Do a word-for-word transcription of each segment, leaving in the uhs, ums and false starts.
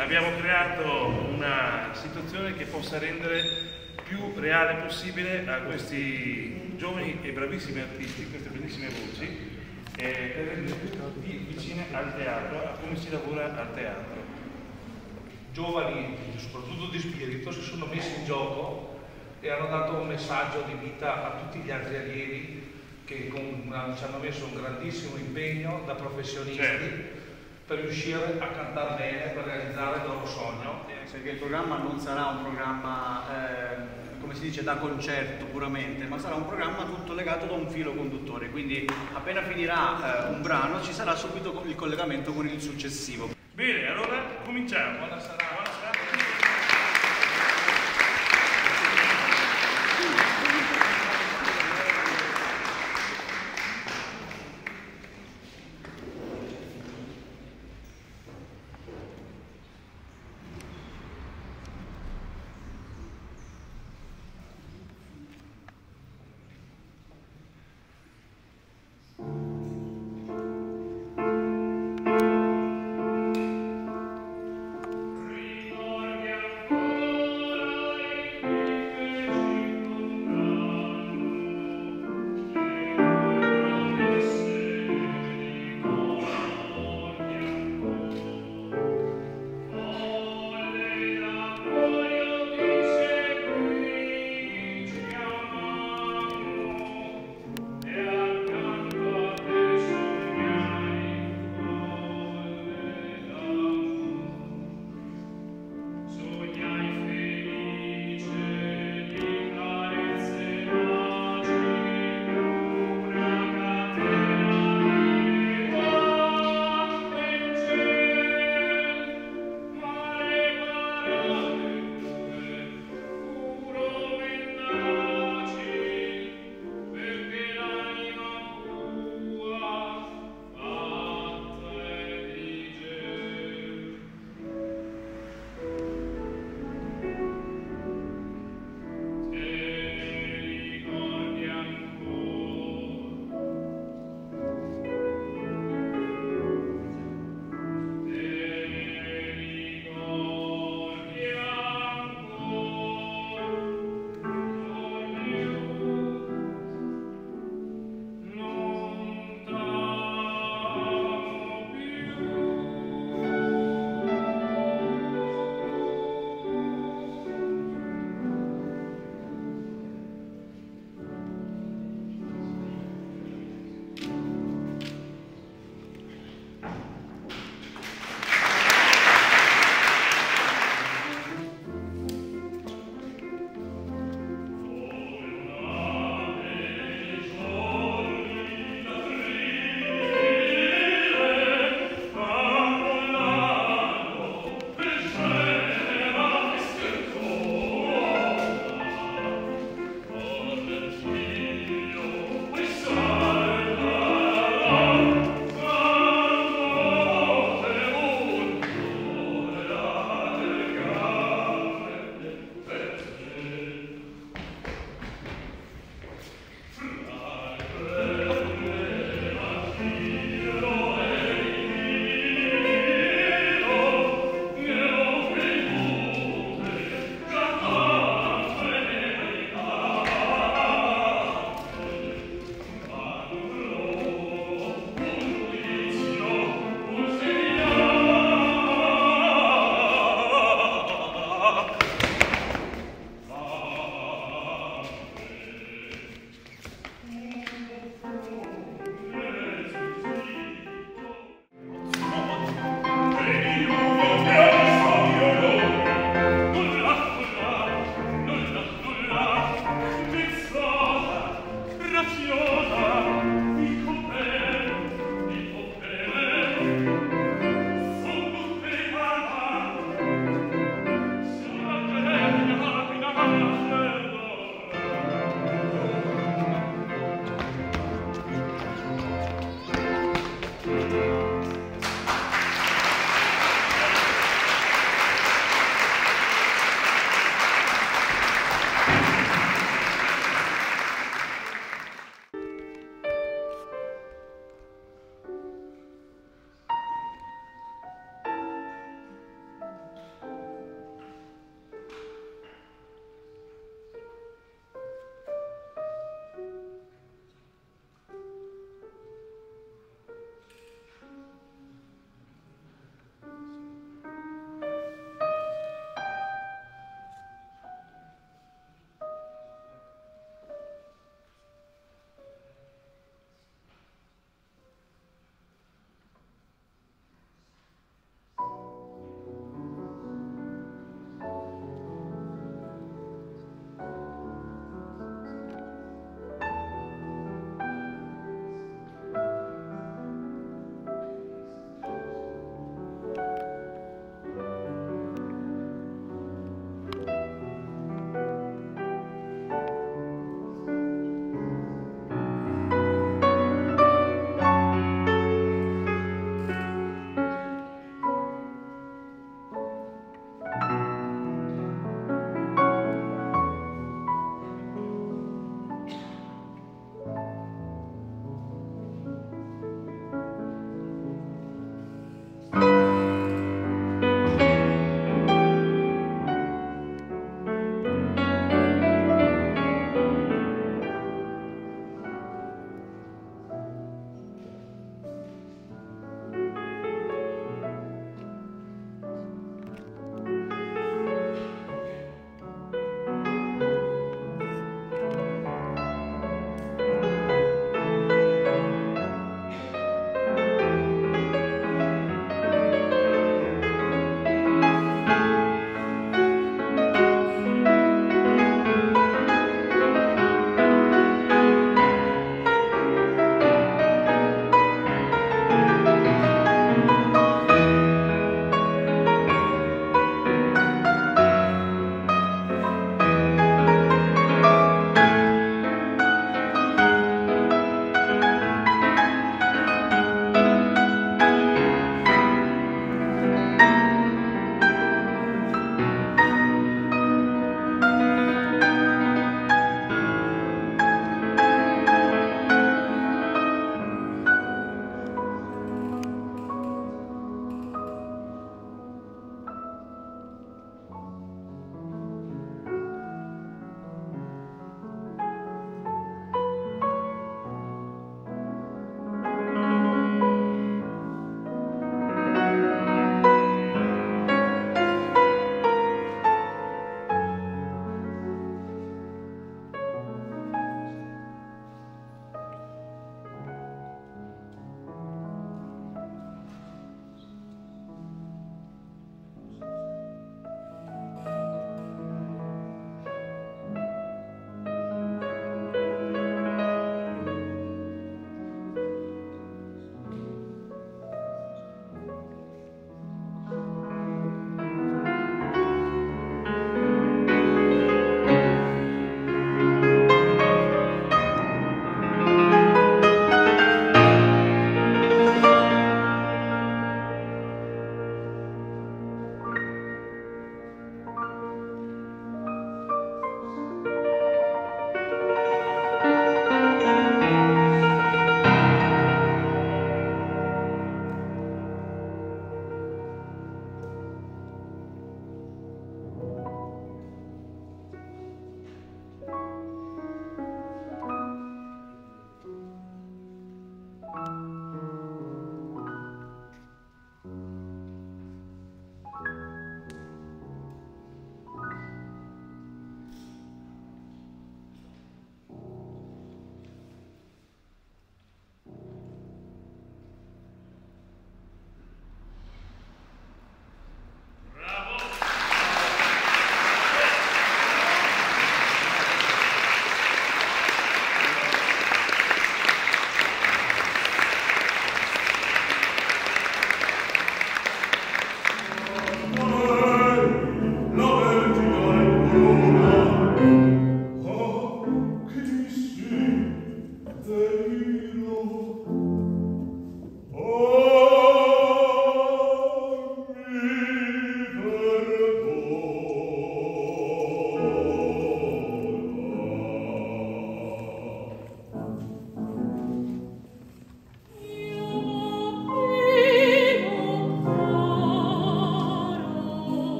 abbiamo creato una situazione che possa rendere più reale possibile a questi giovani e bravissimi artisti, queste bellissime voci, eh, per rendere più vicine al teatro, a come si lavora al teatro. Giovani, soprattutto di spirito, si sono messi in gioco e hanno dato un messaggio di vita a tutti gli altri allievi che con una, ci hanno messo un grandissimo impegno da professionisti, certo, per riuscire a cantare bene, per realizzare il loro sogno. Perché il programma non sarà un programma, eh, come si dice, da concerto puramente, ma sarà un programma tutto legato da un filo conduttore, quindi appena finirà eh, un brano ci sarà subito il collegamento con il successivo. Bene, allora cominciamo. Buona serata. Buona serata.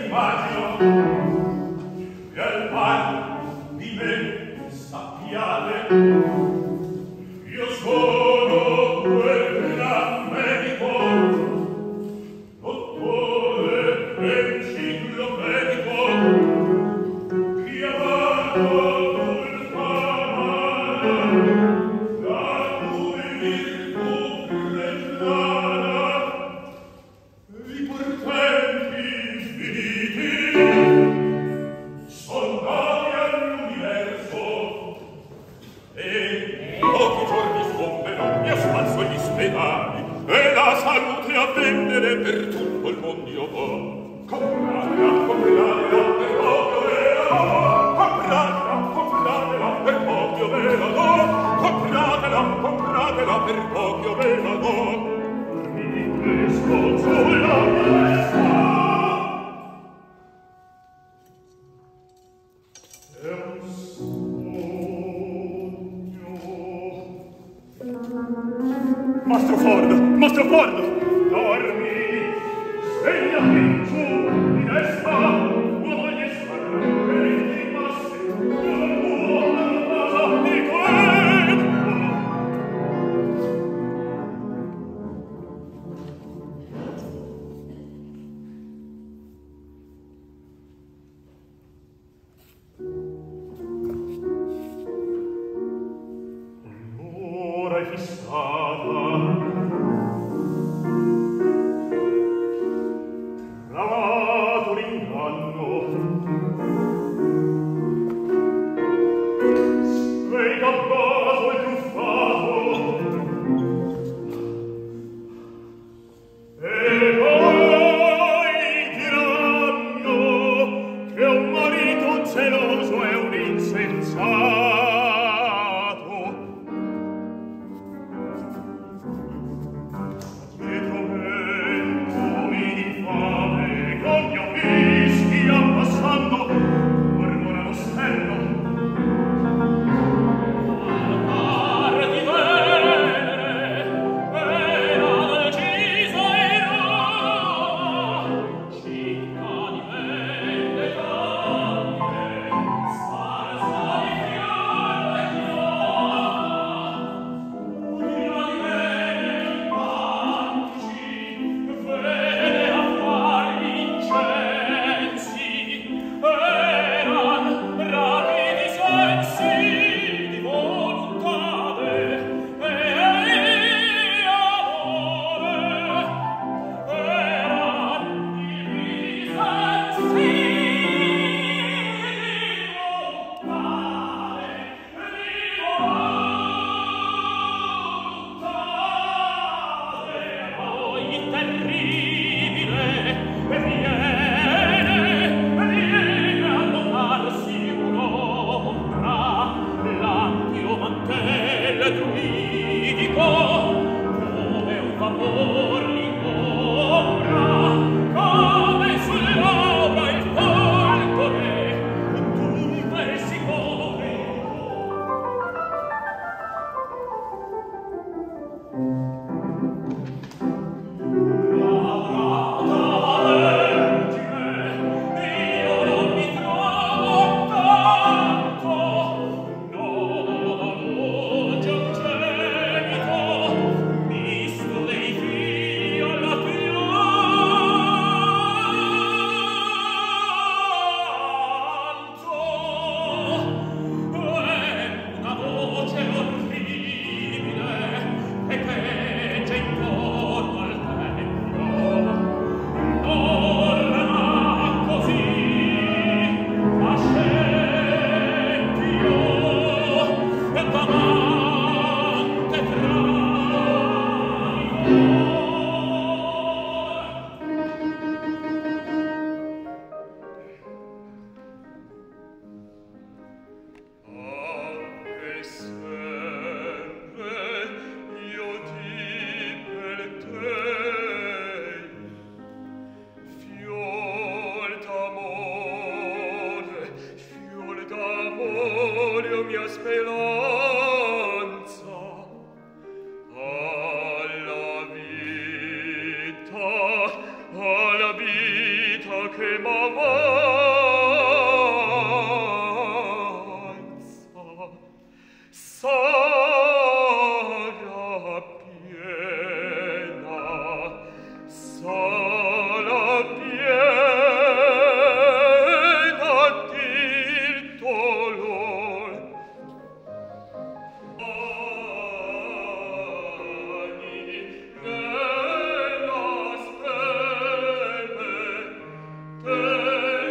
alla vita che m'avanza, sarà piena, sarà piena dir dolor. Ani nella speme, te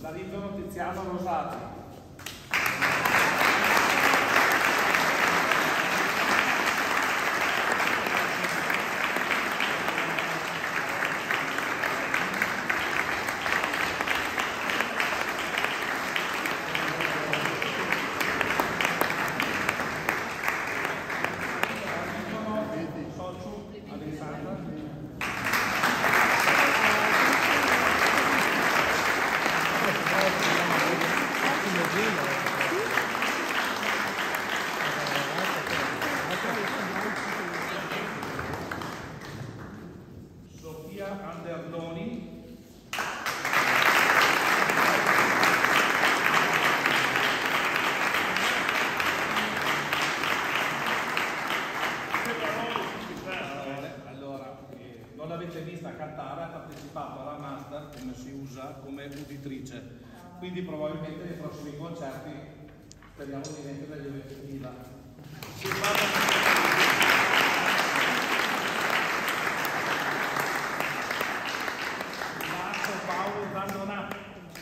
Barittono Tiziano Rosati. Come uditrice, quindi probabilmente nei prossimi concerti speriamo di mettere degli effettiva. Marco Paolo Zandonato.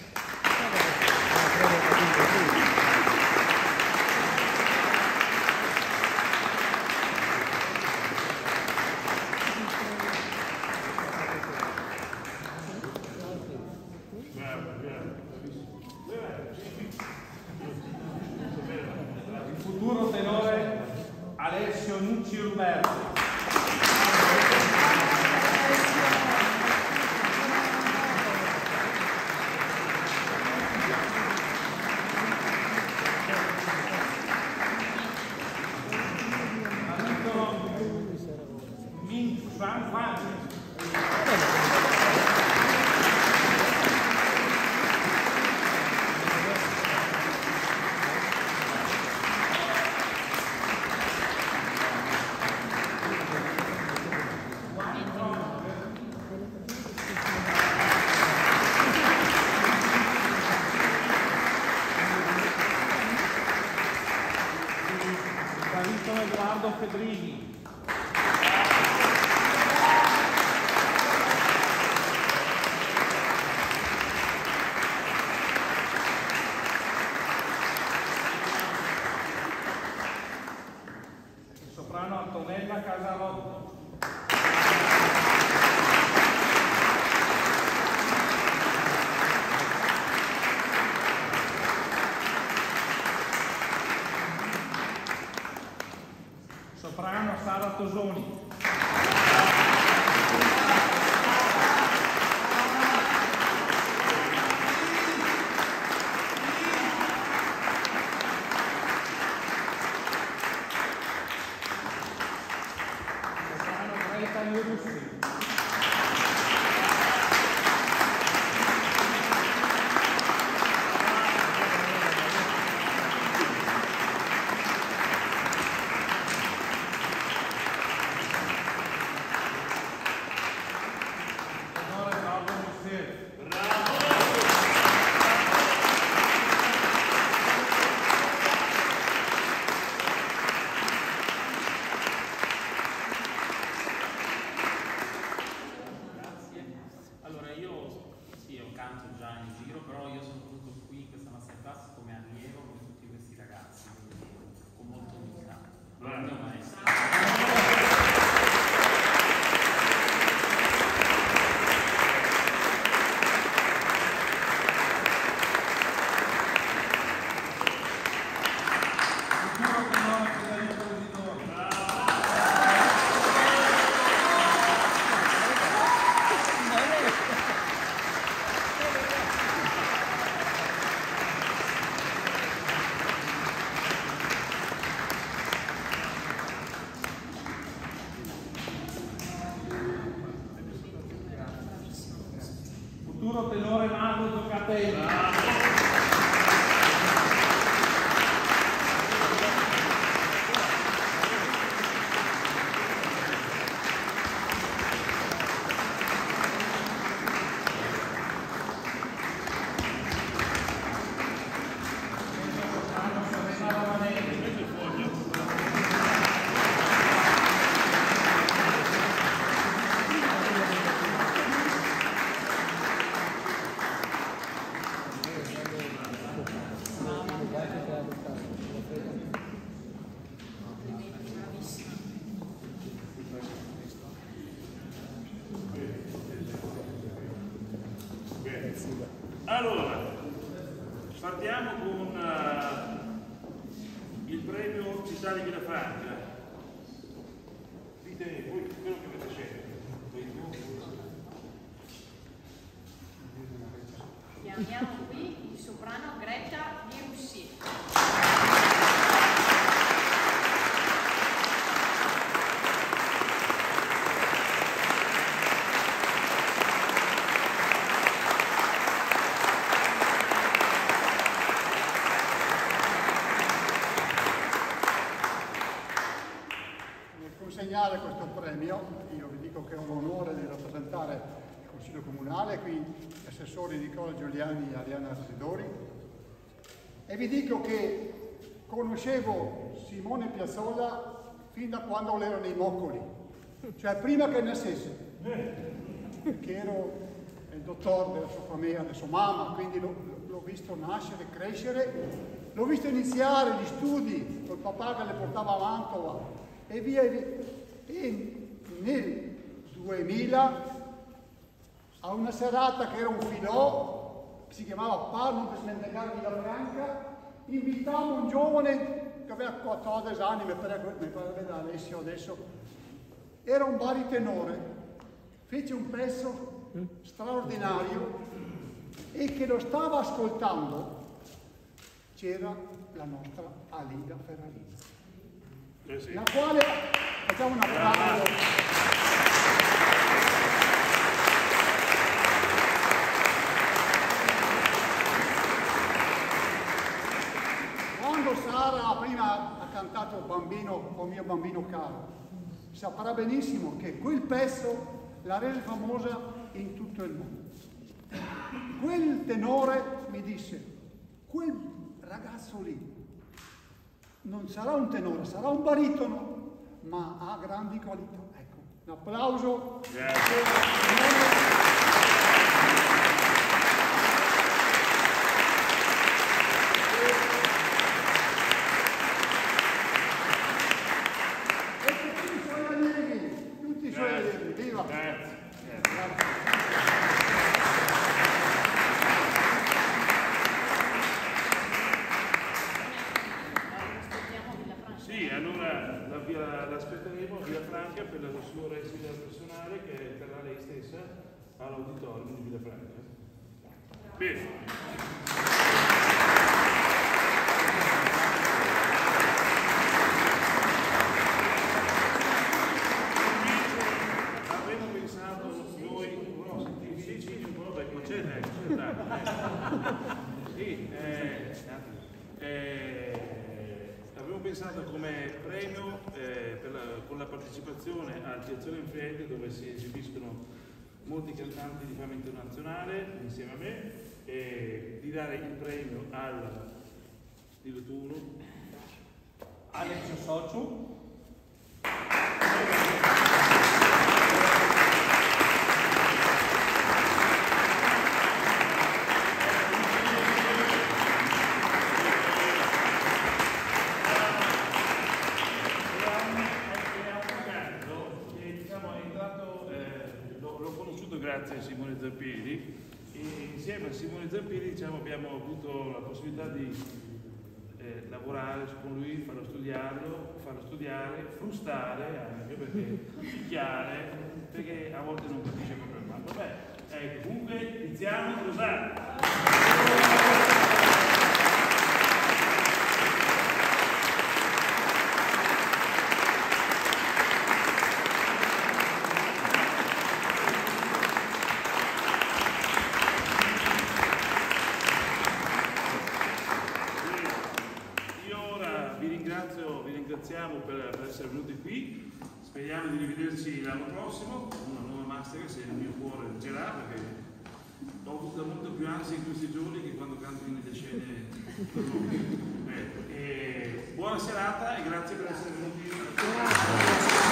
Edoardo Fedrini. Soprano Antonella Casarotto. Soprano Sara Tosoni. Soprano Greta Iurussi. Futuro tenore Marco Zoccatelli. Allora, partiamo con uh, il premio Città di Villafranca. Dite voi quello che avete scelto. Chiamiamo qui il soprano Greta Liussi. Consegnare questo premio, io vi dico che ho l'onore di rappresentare il Consiglio Comunale, qui gli assessori Nicola Giuliani e Arianna Sidori, e vi dico che conoscevo Simone Piazzolla fin da quando erano i moccoli, cioè prima che nascesse, che ero il dottore della sua famiglia, della sua mamma, quindi l'ho visto nascere, crescere, l'ho visto iniziare gli studi col papà che le portava a Mantova, e via, e nel duemila, a una serata che era un filò, si chiamava Parlo per Smendegare Villafranca, invitammo un giovane che aveva quattordici anni, mi pare da Alessio adesso, era un baritenore, fece un pezzo straordinario e che lo stava ascoltando c'era la nostra Alida Ferrarina. Eh sì. La quale facciamo un applauso. Quando Sara prima ha cantato Bambino, o mio bambino caro, saprà benissimo che quel pezzo l'ha resa famosa in tutto il mondo. Quel tenore mi disse, quel ragazzo lì non sarà un tenore, sarà un baritono, ma ha grandi qualità. Ecco, un applauso. Grazie. E tutti i suoi allievi, tutti i suoi allievi, viva! Grazie. Grazie. Sì, allora la via- l'aspetteremo a Villafranca per la sua residenza personale che terrà lei stessa all'auditorium di Villafranca. Bene. Avremmo pensato noi, no, sì, sì, un po' perché c'è, dai, c'è, dai. Sì, eh, eh, avevo pensato come premio eh, per la, con la partecipazione al Piazzone in Fredde, dove si esibiscono molti cantanti di fama internazionale insieme a me, e di dare il premio al dillo tu uno, Alex Socio. grazie a Simone Zampieri, e insieme a Simone Zampieri diciamo, abbiamo avuto la possibilità di eh, lavorare con lui, farlo studiarlo, farlo studiare, frustare anche perché picchiare, perché a volte non capisce proprio il male. Vabbè, ecco, comunque iniziamo a usare. Ringraziamo per, per essere venuti qui, speriamo di rivederci l'anno prossimo, una nuova master se il mio cuore reggerà, perché ho avuto molto più ansia in questi giorni che quando canto nelle scene con noi. Eh, buona serata e grazie per essere venuti.